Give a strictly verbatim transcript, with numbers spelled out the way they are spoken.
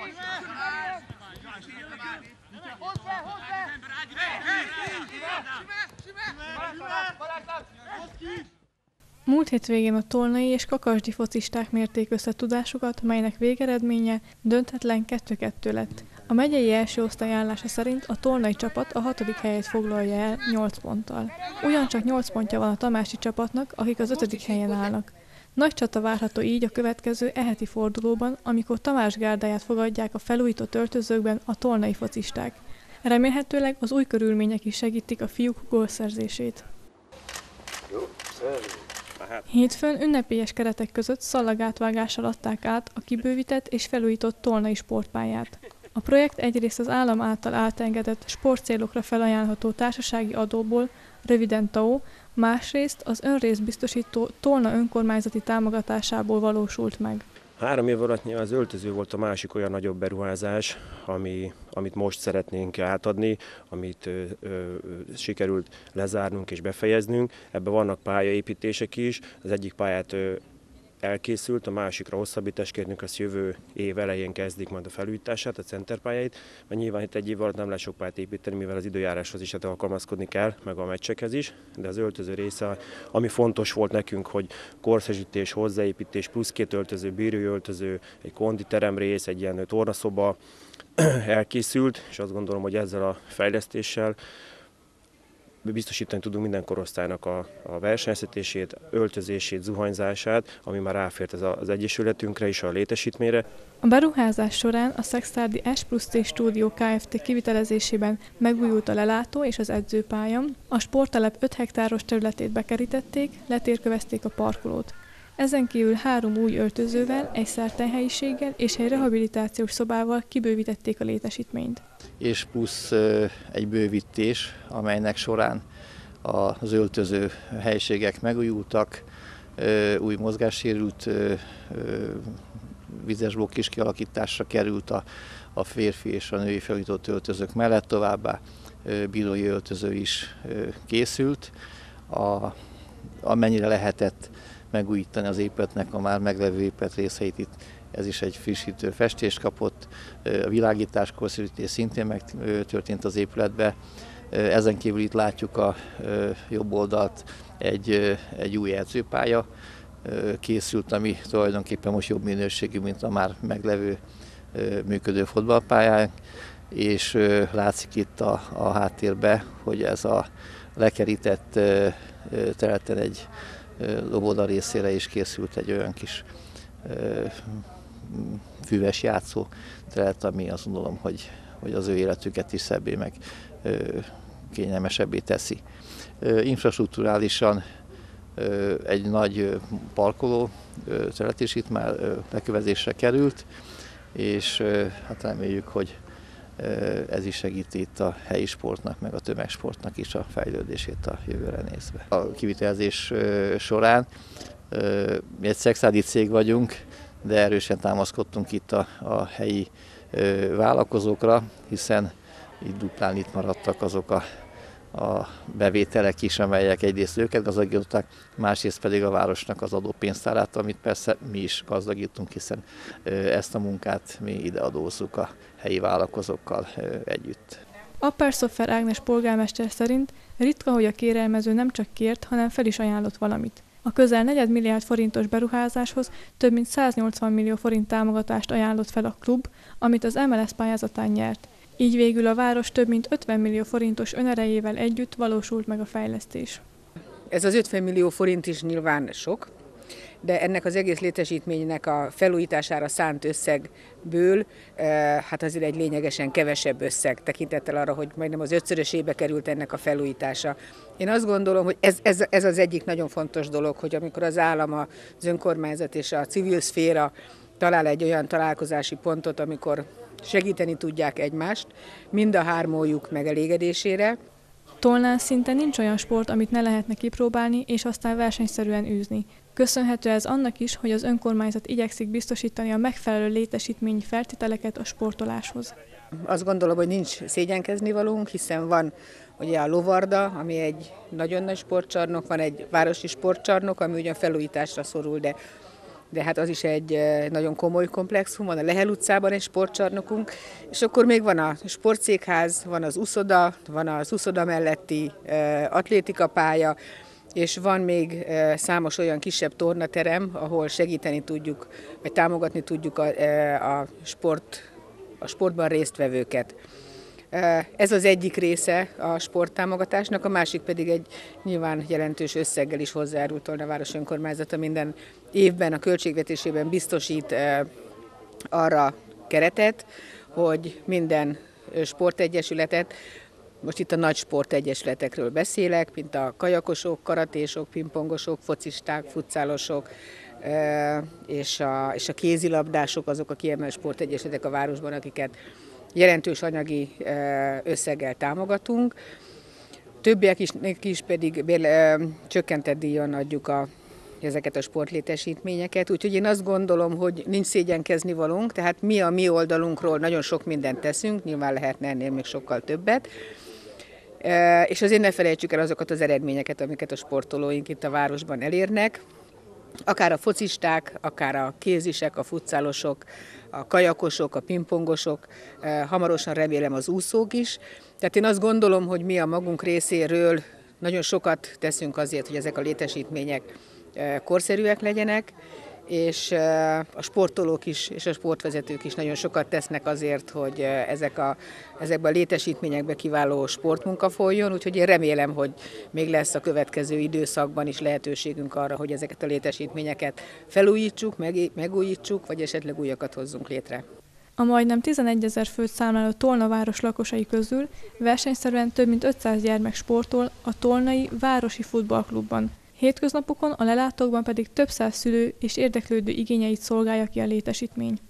Múlt hétvégén a tolnai és kakasdi focisták mérték össze tudásukat, melynek végeredménye döntetlen kettő kettő lett. A megyei első osztály állása szerint a tolnai csapat a hatodik helyet foglalja el nyolc ponttal. Ugyancsak nyolc pontja van a tamási csapatnak, akik az ötödik helyen állnak. Nagy csata várható így a következő eheti fordulóban, amikor Tamás gárdáját fogadják a felújított öltözőkben a tolnai focisták. Remélhetőleg az új körülmények is segítik a fiúk gólszerzését. Hétfőn ünnepélyes keretek között szalagátvágással adták át a kibővített és felújított tolnai sportpályát. A projekt egyrészt az állam által átengedett sportcélokra felajánlható társasági adóból, röviden té á o, másrészt az önrészbiztosító Tolna önkormányzati támogatásából valósult meg. Három év alatt az öltöző volt a másik olyan nagyobb beruházás, ami, amit most szeretnénk átadni, amit ö, ö, sikerült lezárnunk és befejeznünk. Ebben vannak pályaépítések is, az egyik pályát ö, elkészült, a másikra hosszabbítást kérnünk, azt jövő év elején kezdik majd a felújítását, a centerpályáit, mert nyilván itt egy év alatt nem lehet sok pályát építeni, mivel az időjáráshoz is hát alkalmazkodni kell, meg a meccsekhez is, de az öltöző része, ami fontos volt nekünk, hogy korszerűsítés, hozzáépítés, plusz két öltöző, bírói öltöző, egy konditerem rész, egy ilyen tornaszoba elkészült, és azt gondolom, hogy ezzel a fejlesztéssel biztosítani tudunk minden korosztálynak a, a versenyeztetését, öltözését, zuhanyzását, ami már ráfért az, az egyesületünkre is, a létesítményre. A beruházás során a Szekszárdi S plusz T Stúdió Kft. Kivitelezésében megújult a lelátó és az edzőpálya, a sporttelep öt hektáros területét bekerítették, letérkövezték a parkolót. Ezen kívül három új öltözővel, egy szertelhelyiséggel és egy rehabilitációs szobával kibővítették a létesítményt. És plusz egy bővítés, amelynek során az öltöző helyiségek megújultak, új mozgássérült vizesblokk is kialakításra került a, a férfi és a női felújított öltözők mellett, továbbá bírói öltöző is készült. A, amennyire lehetett megújítani az épületnek a már meglevő épület részeit, itt ez is egy frissítő festést kapott, a világítás, korszerűsítés szintén megtörtént az épületbe. Ezen kívül itt látjuk a jobb oldalt egy, egy új edzőpálya készült, ami tulajdonképpen most jobb minőségű, mint a már meglevő működő fotballpályánk, és látszik itt a, a háttérbe, hogy ez a lekerített területen egy loboda részére is készült egy olyan kis füves játszó terület, ami azt gondolom, hogy, hogy az ő életüket is szebbé meg kényelmesebbé teszi. Infrastrukturálisan egy nagy parkoló terület is itt már lekövezésre került, és hát reméljük, hogy ez is segíti itt a helyi sportnak, meg a tömegsportnak is a fejlődését a jövőre nézve. A kivitelezés során mi egy szekszárdi cég vagyunk, de erősen támaszkodtunk itt a, a helyi vállalkozókra, hiszen itt duplán itt maradtak azok a, a bevételek is, amelyek egyrészt őket gazdagították, másrészt pedig a városnak az adópénztárát, amit persze mi is gazdagítunk, hiszen ezt a munkát mi ide adózzuk a helyi vállalkozókkal együtt. Apper-Szoffer Ágnes polgármester szerint ritka, hogy a kérelmező nem csak kért, hanem fel is ajánlott valamit. A közel negyed milliárd forintos beruházáshoz több mint száznyolcvan millió forint támogatást ajánlott fel a klub, amit az em el es pályázatán nyert. Így végül a város több mint ötven millió forintos önerejével együtt valósult meg a fejlesztés. Ez az ötven millió forint is nyilván sok, de ennek az egész létesítménynek a felújítására szánt összegből hát azért egy lényegesen kevesebb összeg tekintettel arra, hogy majdnem az ötszörösébe került ennek a felújítása. Én azt gondolom, hogy ez, ez, ez az egyik nagyon fontos dolog, hogy amikor az állam, az önkormányzat és a civil szféra talál egy olyan találkozási pontot, amikor segíteni tudják egymást, mind a hármójuk megelégedésére. Tolnán szinte nincs olyan sport, amit ne lehetne kipróbálni, és aztán versenyszerűen űzni. Köszönhető ez annak is, hogy az önkormányzat igyekszik biztosítani a megfelelő létesítményi feltételeket a sportoláshoz. Azt gondolom, hogy nincs szégyenkezni valónk, hiszen van ugye a Lovarda, ami egy nagyon nagy sportcsarnok, van egy városi sportcsarnok, ami ugyan felújításra szorul, de de hát az is egy nagyon komoly komplexum, van a Lehel utcában egy sportcsarnokunk, és akkor még van a sportszékház, van az uszoda, van az uszoda melletti atlétikapálya, és van még számos olyan kisebb tornaterem, ahol segíteni tudjuk, vagy támogatni tudjuk a, a, sport, a sportban résztvevőket. Ez az egyik része a sporttámogatásnak, a másik pedig egy nyilván jelentős összeggel is hozzájárult Tolnaváros önkormányzata minden évben a költségvetésében biztosít arra keretet, hogy minden sportegyesületet, most itt a nagy sportegyesületekről beszélek, mint a kajakosok, karatésok, pingpongosok, focisták, futszálosok, és a, és a kézilabdások, azok a kiemelt sportegyesületek a városban, akiket jelentős anyagi összeggel támogatunk. Többiek is, is pedig béle, csökkentett díjon adjuk a, ezeket a sportlétesítményeket, úgyhogy én azt gondolom, hogy nincs szégyenkezni valónk, tehát mi a mi oldalunkról nagyon sok mindent teszünk, nyilván lehetne ennél még sokkal többet. És azért ne felejtsük el azokat az eredményeket, amiket a sportolóink itt a városban elérnek, akár a focisták, akár a kézisek, a futszálosok, a kajakosok, a pingpongosok, hamarosan remélem az úszók is. Tehát én azt gondolom, hogy mi a magunk részéről nagyon sokat teszünk azért, hogy ezek a létesítmények korszerűek legyenek, és a sportolók is, és a sportvezetők is nagyon sokat tesznek azért, hogy ezek a, ezekben a létesítményekben kiváló sportmunka folyjon, úgyhogy én remélem, hogy még lesz a következő időszakban is lehetőségünk arra, hogy ezeket a létesítményeket felújítsuk, meg, megújítsuk, vagy esetleg újakat hozzunk létre. A majdnem tizenegyezer főt számláló Tolna város lakosai közül versenyszerűen több mint ötszáz gyermek sportol a Tolnai Városi Futballklubban. Hétköznapokon, a lelátókban pedig több száz szülő és érdeklődő igényeit szolgálja ki a létesítmény.